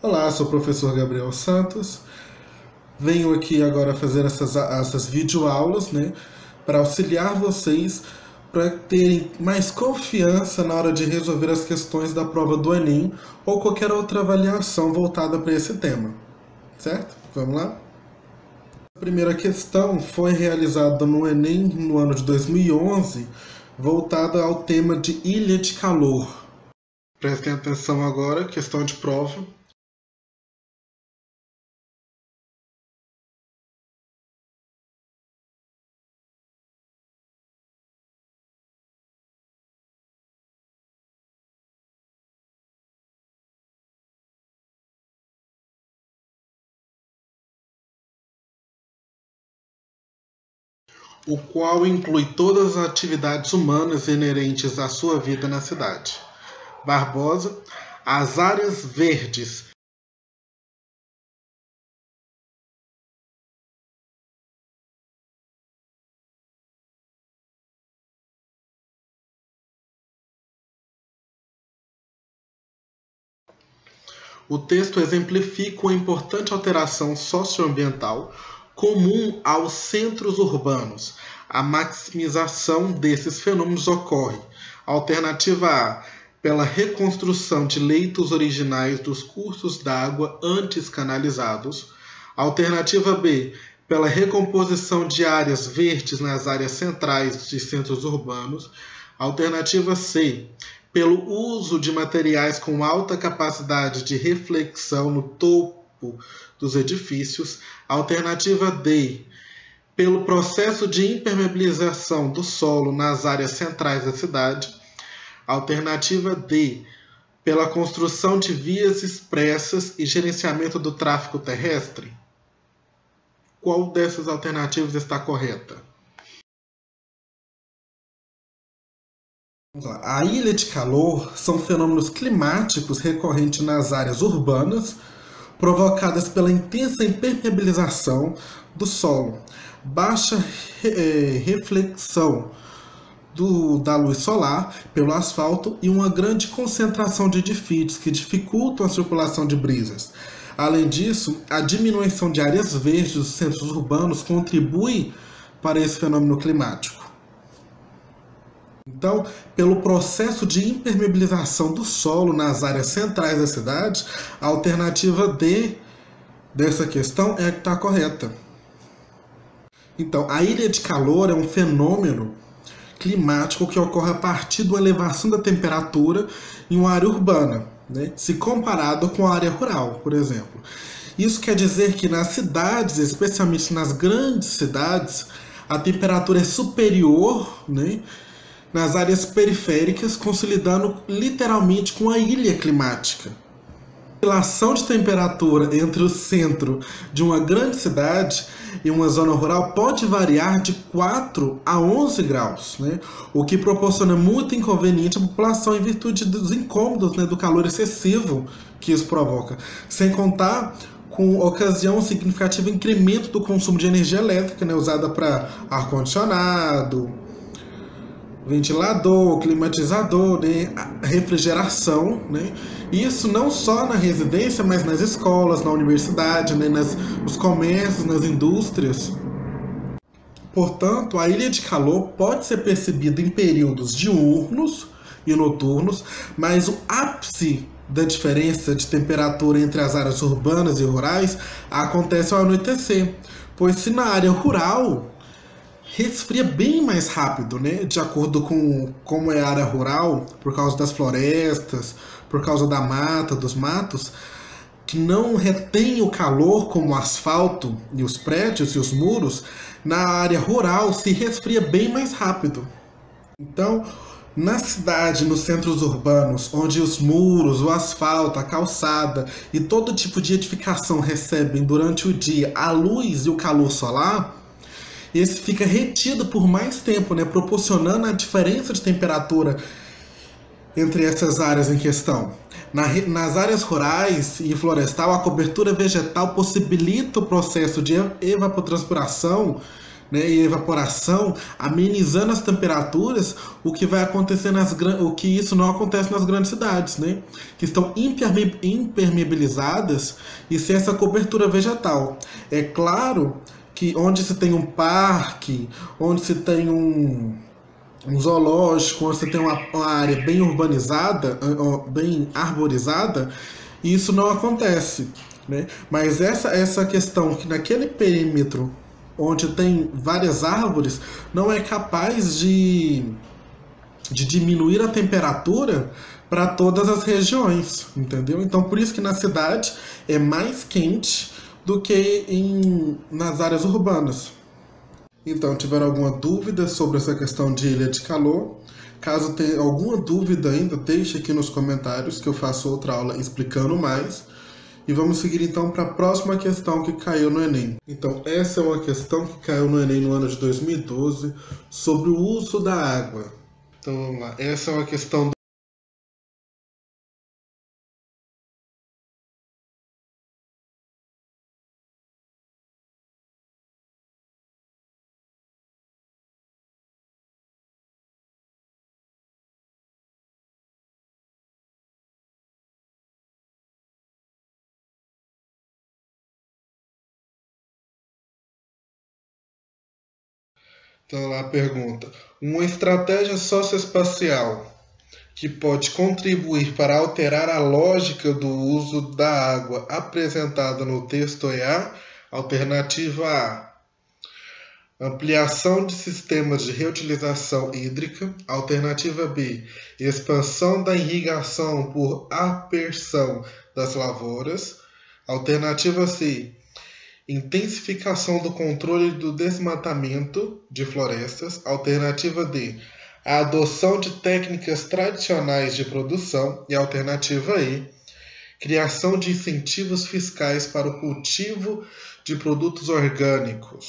Olá, sou o professor Gabriel Santos. Venho aqui agora fazer essas videoaulas, né, para auxiliar vocês para terem mais confiança na hora de resolver as questões da prova do Enem ou qualquer outra avaliação voltada para esse tema, certo? Vamos lá? A primeira questão foi realizada no Enem no ano de 2011, voltada ao tema de ilha de calor. Prestem atenção agora, questão de prova. O qual inclui todas as atividades humanas inerentes à sua vida na cidade. Barbosa, as áreas verdes. O texto exemplifica uma importante alteração socioambiental comum aos centros urbanos. A maximização desses fenômenos ocorre. Alternativa A, pela reconstrução de leitos originais dos cursos d'água antes canalizados. Alternativa B, pela recomposição de áreas verdes nas áreas centrais de centros urbanos. Alternativa C, pelo uso de materiais com alta capacidade de reflexão no topo dos edifícios. Alternativa D, pelo processo de impermeabilização do solo nas áreas centrais da cidade. Alternativa D, pela construção de vias expressas e gerenciamento do tráfego terrestre. Qual dessas alternativas está correta? A ilha de calor são fenômenos climáticos recorrentes nas áreas urbanas, provocadas pela intensa impermeabilização do solo, baixa reflexão da luz solar pelo asfalto e uma grande concentração de edifícios que dificultam a circulação de brisas. Além disso, a diminuição de áreas verdes dos centros urbanos contribui para esse fenômeno climático. Então, pelo processo de impermeabilização do solo nas áreas centrais da cidade, a alternativa D dessa questão é a que está correta. Então, a ilha de calor é um fenômeno climático que ocorre a partir da elevação da temperatura em uma área urbana, né, se comparado com a área rural, por exemplo. Isso quer dizer que nas cidades, especialmente nas grandes cidades, a temperatura é superior, né, nas áreas periféricas, consolidando literalmente com a ilha climática. A relação de temperatura entre o centro de uma grande cidade e uma zona rural pode variar de 4 a 11 graus, né? O que proporciona muito inconveniente à população em virtude dos incômodos, né, do calor excessivo que isso provoca, sem contar com ocasião um significativo incremento do consumo de energia elétrica, né, usada para ar-condicionado, ventilador, climatizador, né, refrigeração, né? Isso não só na residência, mas nas escolas, na universidade, né, nos comércios, nas indústrias. Portanto, a ilha de calor pode ser percebida em períodos diurnos e noturnos, mas o ápice da diferença de temperatura entre as áreas urbanas e rurais acontece ao anoitecer, pois se na área rural resfria bem mais rápido, né? De acordo com como é a área rural, por causa das florestas, por causa da mata, dos matos, que não retém o calor como o asfalto e os prédios e os muros, na área rural se resfria bem mais rápido. Então, na cidade, nos centros urbanos, onde os muros, o asfalto, a calçada e todo tipo de edificação recebem durante o dia a luz e o calor solar, esse fica retido por mais tempo, né, proporcionando a diferença de temperatura entre essas áreas em questão. Nas áreas rurais e florestal, a cobertura vegetal possibilita o processo de evapotranspiração, né, e evaporação, amenizando as temperaturas, o que vai acontecer o que isso não acontece nas grandes cidades, né, que estão impermeabilizadas e sem essa cobertura vegetal. É claro que onde se tem um parque, onde se tem um zoológico, onde você tem uma área bem urbanizada, bem arborizada, isso não acontece, né? Mas essa questão que naquele perímetro onde tem várias árvores não é capaz de diminuir a temperatura para todas as regiões, entendeu? Então por isso que na cidade é mais quente do que nas áreas urbanas. Então, tiver alguma dúvida sobre essa questão de ilha de calor, caso tenha alguma dúvida ainda, deixe aqui nos comentários que eu faço outra aula explicando mais. E vamos seguir então para a próxima questão que caiu no Enem. Então, essa é uma questão que caiu no Enem no ano de 2012 sobre o uso da água. Então, vamos lá. Essa é uma questão Então lá a pergunta: uma estratégia socioespacial que pode contribuir para alterar a lógica do uso da água apresentada no texto é a alternativa A. Ampliação de sistemas de reutilização hídrica. Alternativa B. Expansão da irrigação por aspersão das lavouras. Alternativa C. Intensificação do controle do desmatamento de florestas. Alternativa D. A adoção de técnicas tradicionais de produção. E alternativa E. Criação de incentivos fiscais para o cultivo de produtos orgânicos.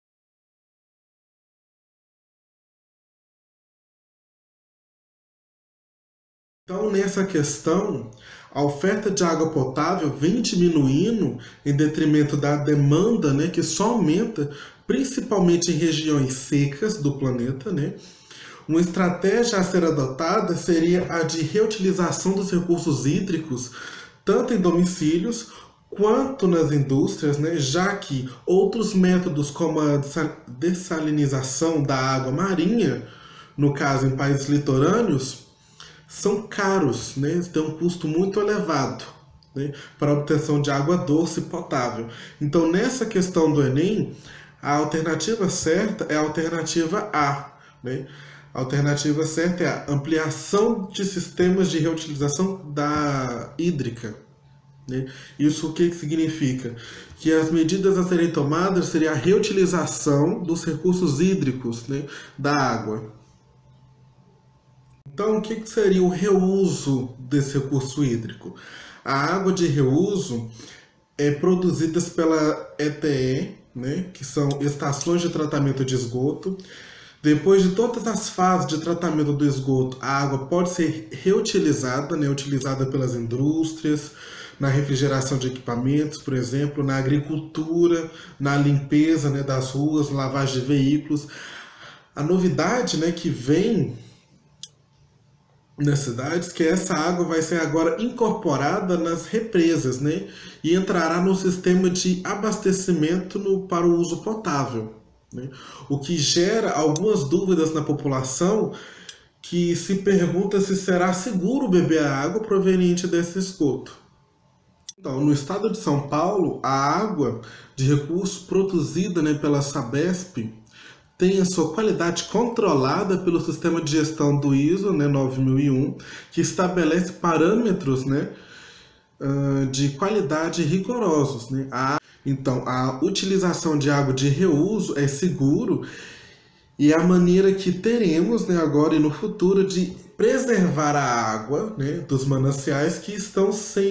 Então, nessa questão, a oferta de água potável vem diminuindo em detrimento da demanda, né, que só aumenta, principalmente em regiões secas do planeta, né? Uma estratégia a ser adotada seria a de reutilização dos recursos hídricos, tanto em domicílios quanto nas indústrias, né, já que outros métodos como a dessalinização da água marinha, no caso em países litorâneos, são caros, né? Tem um custo muito elevado, né, para a obtenção de água doce e potável. Então, nessa questão do Enem, a alternativa certa é a alternativa A, né? A alternativa certa é a ampliação de sistemas de reutilização hídrica, né? Isso o que significa? Que as medidas a serem tomadas seria a reutilização dos recursos hídricos, né, da água. Então, o que seria o reuso desse recurso hídrico? A água de reuso é produzida pela ETE, né, que são estações de tratamento de esgoto. Depois de todas as fases de tratamento do esgoto, a água pode ser reutilizada, né, utilizada pelas indústrias, na refrigeração de equipamentos, por exemplo, na agricultura, na limpeza, né, das ruas, lavagem de veículos. A novidade, né, que vem nas cidades, que essa água vai ser agora incorporada nas represas, né, e entrará no sistema de abastecimento para o uso potável, né, o que gera algumas dúvidas na população, que se pergunta se será seguro beber a água proveniente desse esgoto. Então, no estado de São Paulo, a água de recurso produzida, né, pela Sabesp tem a sua qualidade controlada pelo sistema de gestão do ISO, né, 9001, que estabelece parâmetros, né, de qualidade rigorosos, né? Então, a utilização de água de reuso é seguro e é a maneira que teremos, né, agora e no futuro de preservar a água, né, dos mananciais que estão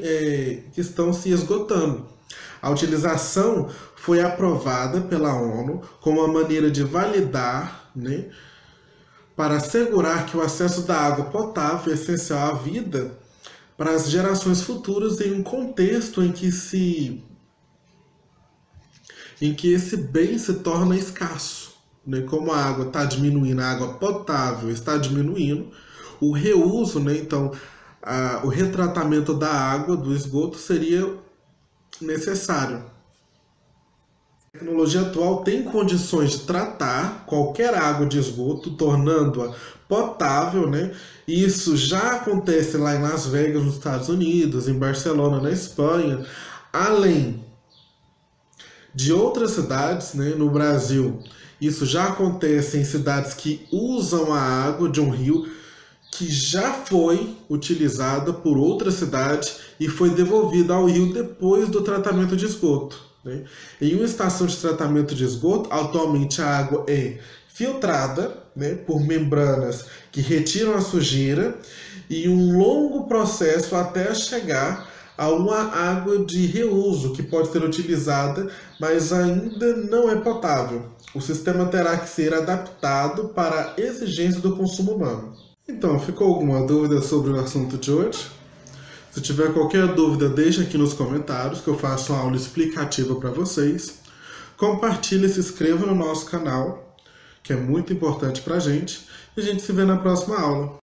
se esgotando. A utilização foi aprovada pela ONU como uma maneira de validar, né, para assegurar que o acesso da água potável é essencial à vida para as gerações futuras em um contexto em que esse bem se torna escasso, né, como a água está diminuindo, a água potável está diminuindo, o reuso, né, então o retratamento da água, do esgoto, seria necessário. A tecnologia atual tem condições de tratar qualquer água de esgoto, tornando-a potável, né? E isso já acontece lá em Las Vegas, nos Estados Unidos, em Barcelona, na Espanha, além de outras cidades, né, no Brasil. Isso já acontece em cidades que usam a água de um rio que já foi utilizada por outra cidade e foi devolvida ao rio depois do tratamento de esgoto, né? Em uma estação de tratamento de esgoto, atualmente a água é filtrada, né, por membranas que retiram a sujeira e um longo processo até chegar a uma água de reuso que pode ser utilizada, mas ainda não é potável. O sistema terá que ser adaptado para a exigência do consumo humano. Então, ficou alguma dúvida sobre o assunto de hoje? Se tiver qualquer dúvida, deixa aqui nos comentários que eu faço uma aula explicativa para vocês. Compartilhe e se inscreva no nosso canal, que é muito importante para a gente. E a gente se vê na próxima aula.